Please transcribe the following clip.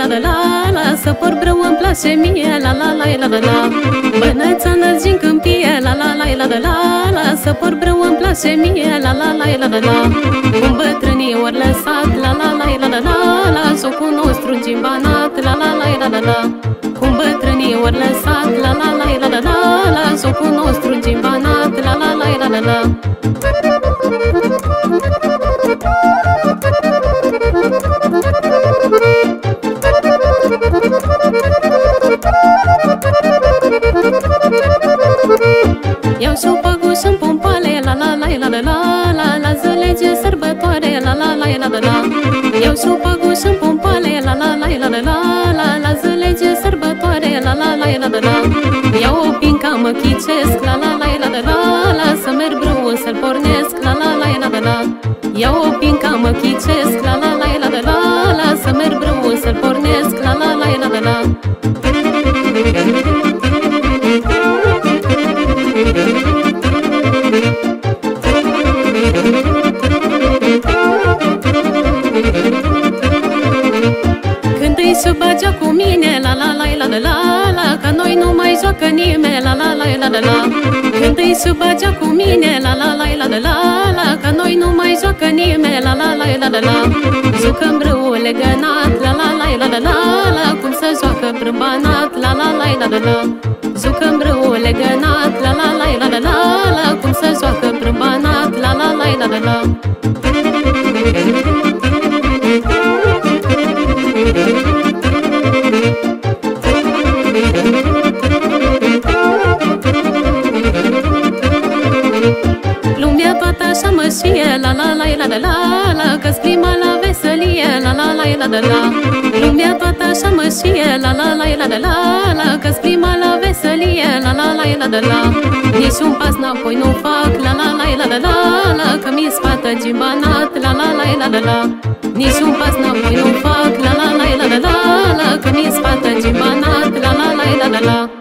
la la la, să por brâu îmi place mie, la la la la la. Băneța năzi în câmpie, la la la la, să por brâu îmi place mie, la la la la. Cum bătrânii ori lăsat, la la la, jocul nostru gimbanat, la la la. Cum bătrânii ori lăsat, la la la, jocul nostru gimbanat, la la la. Iau și-o păguș-mi pompale, la la zălege sărbătoare, la la. Iau și-o păguș-mi pompale, la la zălege sărbătoare, la la. Iau o pinca, mă chicesc, la la, să merg brâu să-l pornesc, la la. Iau o pinca, mă chicesc, la la, să merg brâu să-l pornesc, la la. Când-i se bagea cu mine, la la, că noi nu mai joacă nimeni, la la. Când-i se bagea cu mine, la la, că noi nu mai joacă nimeni, la la. Jucăm brâu legănat, la la, cum se joacă brâmbanat, la la. Jucăm brâu legănat, la la, cum se joacă brâmbanat, la la. Lumea toată așa mă știe, la la, că-s prima la veselie, la la. Lumea toată așa mă știe, la la, că-s prima la veselie, la la. Nici un pas înapoi nu fac, la la, că mi-i spată gimbanat, la la. Nici un pas înapoi nu fac, la la, că mi-i spată gimbanat, la la.